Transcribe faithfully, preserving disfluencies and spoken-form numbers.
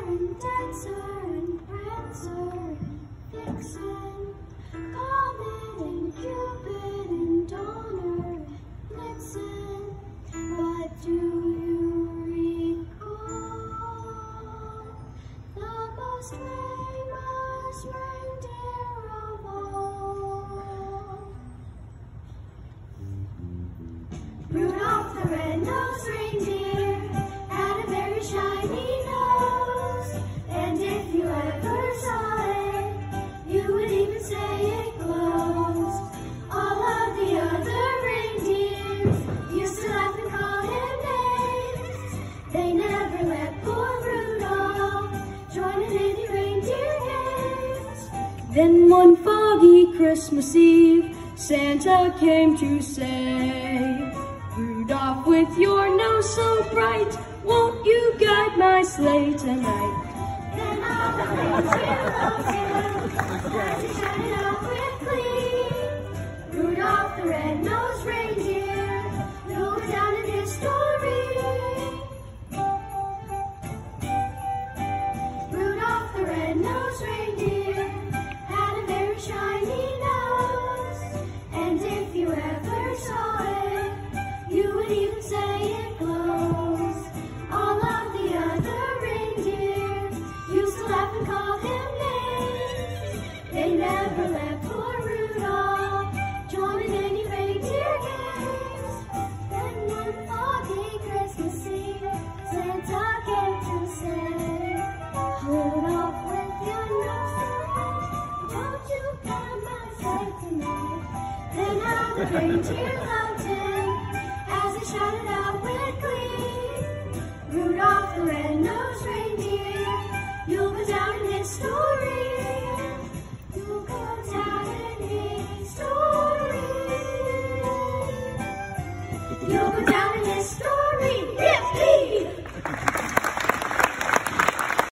and Dancer and Prancer and Vixen, Comet and Cupid and Donner and Blitzen. But do you recall the most famous reindeer of all? Rudolph the red-nosed reindeer had a very shiny nose, and if you ever saw it, you would even say it glows. All of the other reindeers used to laugh and call him names. They never let poor Rudolph join in any reindeer games. Then one foggy Christmas Eve, Santa came to say, Rudolph, with your nose so bright, won't you guide my sleigh tonight? Then all the reindeer loved him, as he shouted out with glee. Rudolph the red-nosed reindeer, who went down in history. Rudolph the red-nosed reindeer had a very shiny nose, and if you ever saw it, you would even say it glows. All of the other reindeers used to laugh and call him names. They never let poor Rudolph join in any reindeer games. Then one foggy Christmas Eve, Santa came to say, Rudolph, with your nose so bright, won't you guide my sleigh tonight? Then all the reindeer loved him, as he shouted out with glee. Rudolph the red-nosed reindeer, you'll go down in history. You'll go down in history. You'll go down